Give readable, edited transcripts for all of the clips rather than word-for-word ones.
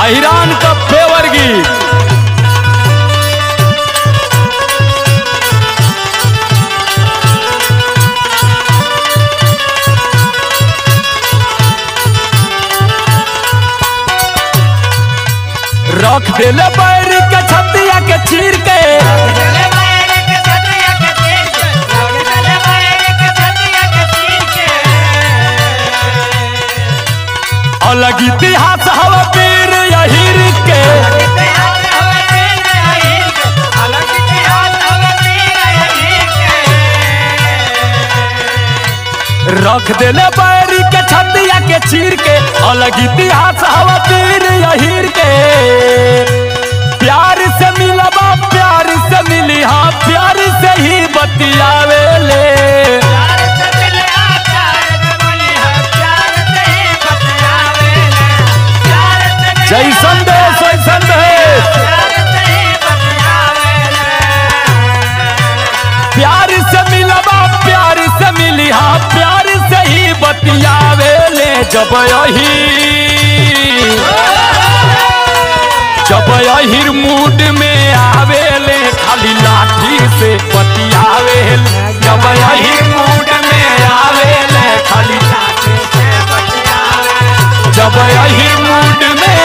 अहिरान का फेवर गीत। रख देले बैर के छतिया के चीर के, अलग इतिहास हवा पीर अहिर के, रख देले बैर के छतिया के चीर के, अलग इतिहास हवा पीर अहिर के। प्यार से मिलबा प्यार से मिली, हाँ प्यार से ही बतियावे ले, जैसन देश वैसन देश। प्यार से मिलबा प्यार से मिली, हाँ प्यार से ही बतियावे ले। जब अहिर मूड में आवे ले, खाली लाठी से बतियावे ले। जब अहिर मूड में आवे ले, खाली लाठी से बतियावे। जब अहिर मूड में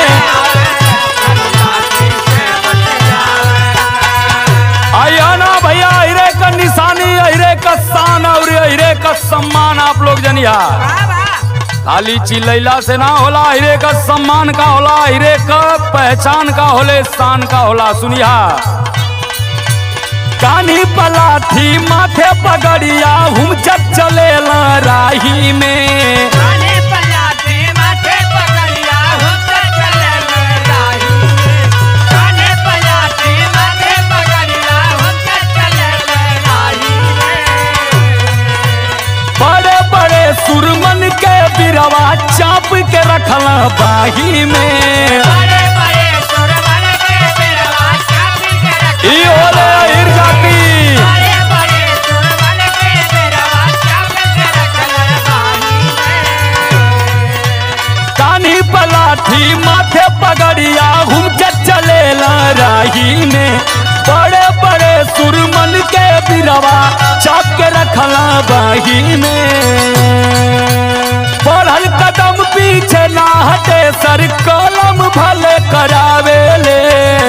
आया ना भैया, अहिरे का निशानी, अहिरे का शान और अहिरे का सम्मान आप लोग जनिया। खाली चिल्लैला से ना होला, अहिरे का सम्मान का होला, अहिरे का पहचान का होले, शान का होला। सुनिया, कान्ही पलाठी माथे पगड़िया, हम चले राही में, सुरमन के बिरवा चाप के रखल बाही में। ओले अहिर जाति, कान्ही पलाठी माथे पगड़िया, हम चले राही में। बड़े बड़े सुरमन के बिरवा चाप के रखला बाही में। बढ़ल कदम पीछे ना हटे, सर कलम भले करावे ले,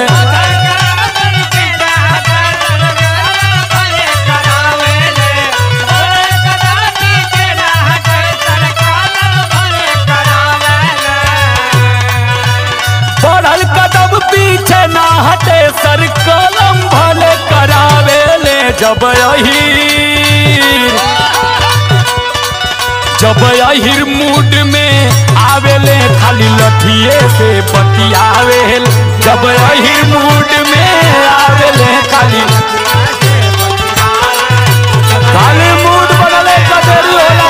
बढ़ल कदम पीछे ना हटे, सर कलम भले करावे ले। जब अहिर मूड में आवेले, खाली लठिए से बतियावे। जब अहिर मूड में आवेले, खाली मूड बनले कदेरी होला।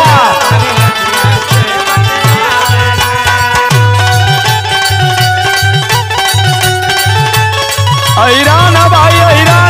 अहिरान भाई अहिरान।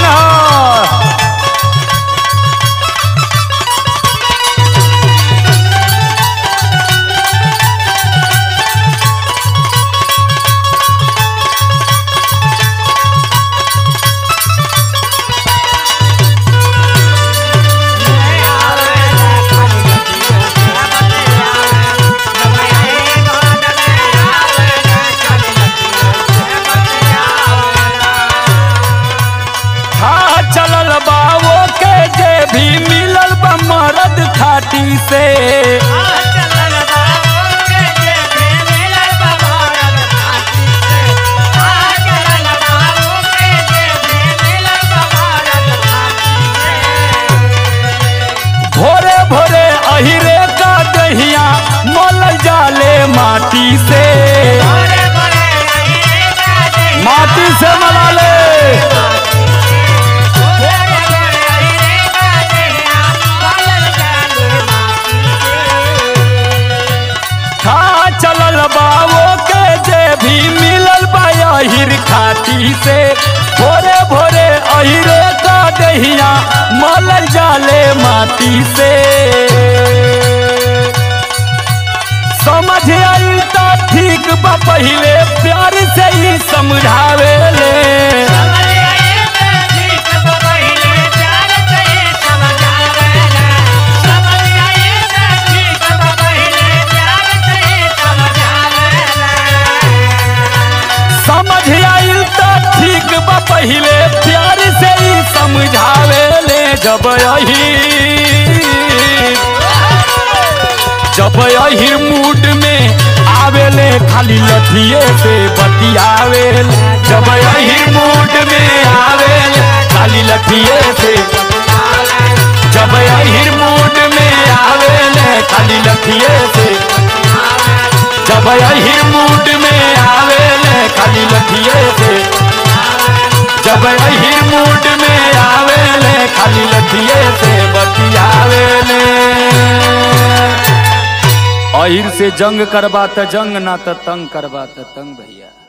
भी मिलल बा मरद खाटी से, भोरे भोरे अहिरे का दहिया मोल जाले माटी से, माटी से मला ले। चलल बावो के जे भी मिलल बा अहिर खाटी से, भोरे भोरे अहिरे का दहिया मलल जाले माटी से। समझ आई तो ठीक बा पहिले प्यार से ही समझावे ले। समझ आइल तो ठीक बा पहिले प्यार से ही समझावे ले। जब यही मूड में आवेले खाली लठिए से बतियावेले। जब यही मूड में आवेले खाली लठिए से। जब यही मूड में आवेले खाली लठिए से। जब यही मूड में आवेले खाली लठिए से। जब यही मूड में आवेले खाली लठिए से बतियावेले। अहिर से जंग करबा त जंग ना त तंग करबा त तंग भैया।